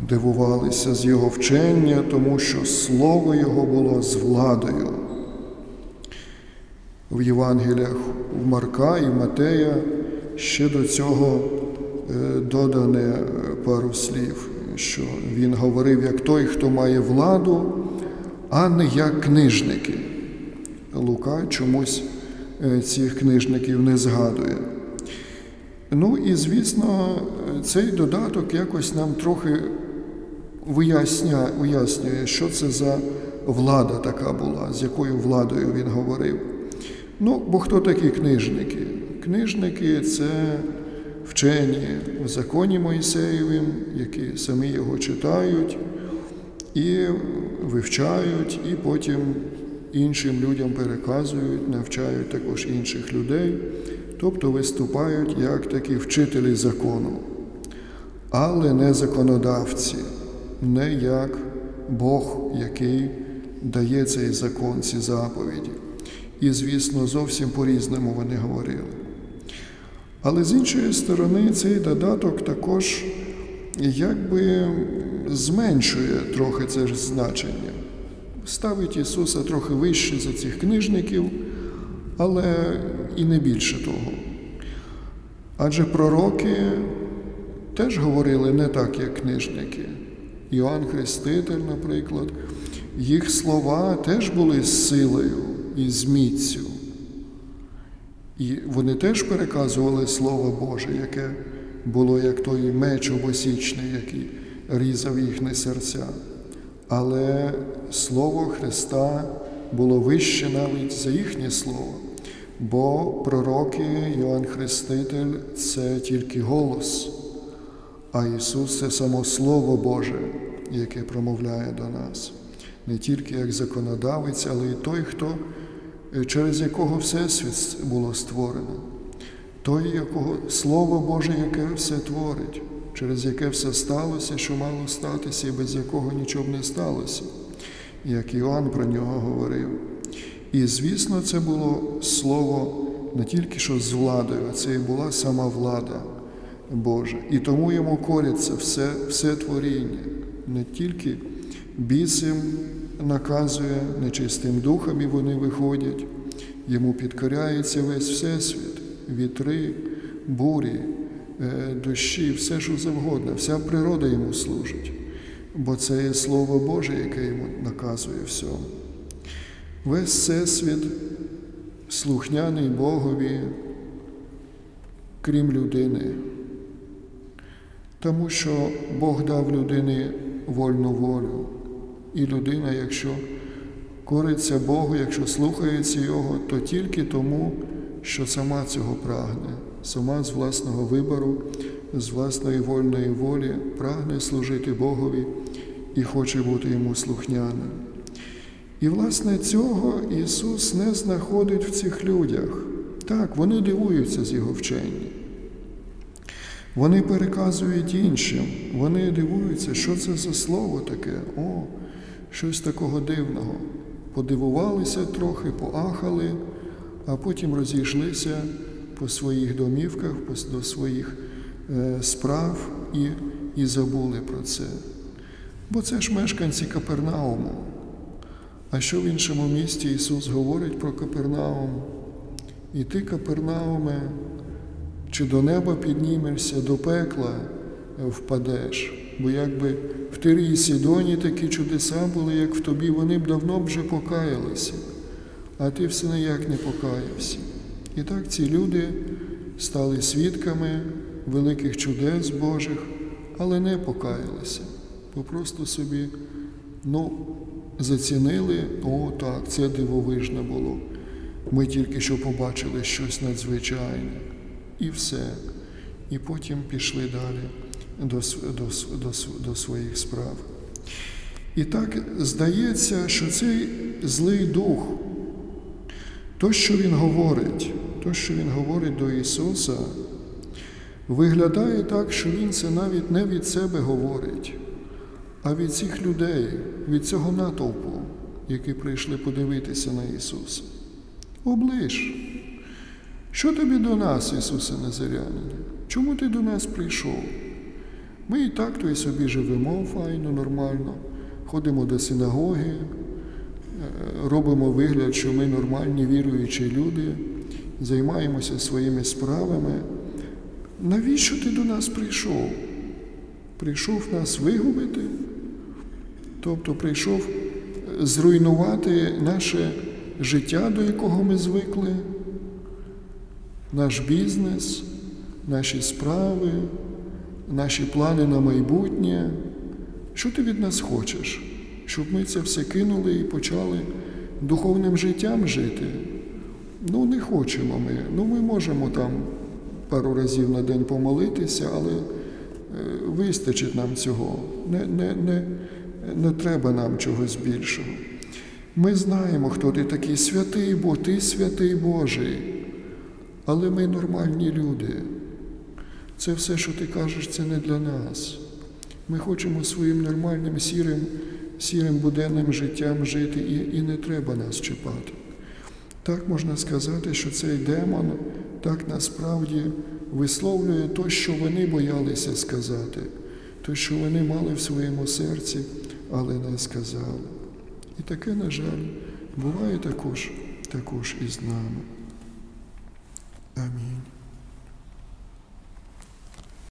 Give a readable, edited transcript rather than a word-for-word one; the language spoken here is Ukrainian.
дивувалися з його вчення, тому що слово його було з владою. В Євангеліях в Марка і Матея ще до цього додане пару слів, що він говорив як той, хто має владу, а не як книжники. Лука чомусь цих книжників не згадує. Ну і, звісно, цей додаток якось нам трохи уяснює, що це за влада така була, з якою владою він говорив. Ну, бо хто такі книжники? Книжники – це вчені в законі Мойсеєвім, які самі його читають і вивчають, і потім іншим людям переказують, навчають також інших людей, тобто виступають як такі вчителі закону, але не законодавці, не як Бог, який дає цей закон, ці заповіді. І, звісно, зовсім по-різному вони говорили. Але з іншої сторони, цей додаток також якби зменшує трохи це ж значення. Ставить Ісуса трохи вище за цих книжників, але і не більше того. Адже пророки теж говорили не так, як книжники. Іоанн Хреститель, наприклад, їх слова теж були з силою і з міцю. І вони теж переказували Слово Боже, яке було як той меч обосічний, який різав їхні серця. Але Слово Христа було вище навіть за їхнє Слово, бо пророки, Іоанн Хреститель – це тільки голос, а Ісус – це само Слово Боже, яке промовляє до нас. Не тільки як законодавець, але й той, через якого Всесвіт було створено. Той, якого Слово Боже, яке все творить, через яке все сталося, що мало статися, і без якого нічого б не сталося, як Іоанн про нього говорив. І, звісно, це було Слово не тільки що з владою, а це і була сама влада Божа. І тому йому коряться все творіння. Не тільки бісим наказує, нечистим духам і вони виходять. Йому підкоряється весь Всесвіт, вітри, бурі, дощі, все, що завгодно, вся природа йому служить, бо це є Слово Боже, яке йому наказує всьому. Весь Всесвіт слухняний Богові, крім людини, тому що Бог дав людині вольну волю, і людина, якщо кориться Богу, якщо слухається Його, то тільки тому, що сама цього прагне, сама з власного вибору, з власної вольної волі прагне служити Богові і хоче бути Йому слухняним. І, власне, цього Ісус не знаходить в цих людях. Так, вони дивуються з Його вчення. Вони переказують іншим, вони дивуються, що це за слово таке, щось такого дивного. Подивувалися трохи, поахали, а потім розійшлися по своїх домівках, до своїх справ і забули про це. Бо це ж мешканці Капернауму. А що в іншому місті Ісус говорить про Капернаум? І ти, Капернауме, чи до неба піднімешся, до пекла впадеш? Бо якби в Тирі і Сідоні такі чудеса були, як в тобі, вони б давно вже покаялися, а ти все ніяк не покаявся. І так ці люди стали свідками великих чудес Божих, але не покаялися. Просто собі, зацінили, так, це дивовижно було. Ми тільки що побачили щось надзвичайне. І все. І потім пішли далі до своїх справ. І так здається, що цей злий дух, то, що він говорить до Ісуса, виглядає так, що він це навіть не від себе говорить, а від цих людей, від цього натовпу, які прийшли подивитися на Ісуса. Оближ, що тобі до нас, Ісусе Назарянин? Чому ти до нас прийшов? Ми і так то й собі живемо файно, нормально, ходимо до синагоги, робимо вигляд, що ми нормальні віруючі люди, займаємося своїми справами. Навіщо ти до нас прийшов? Прийшов нас вигубити? Тобто прийшов зруйнувати наше життя, до якого ми звикли, наш бізнес, наші справи, наші плани на майбутнє. Що ти від нас хочеш? Щоб ми це все кинули і почали духовним життям жити? Не хочемо ми. Ми можемо там пару разів на день помолитися, але вистачить нам цього. Не треба нам чогось більшого. Ми знаємо, хто ти такий святий, бо ти святий Божий. Але ми нормальні люди. Це все, що ти кажеш, це не для нас. Ми хочемо своїм нормальним, сірим буденним життям жити, і не треба нас чіпати. Так можна сказати, що цей демон так насправді висловлює те, що вони боялися сказати, те, що вони мали в своєму серці, але не сказали. І таке, на жаль, буває також і з нами. Амінь.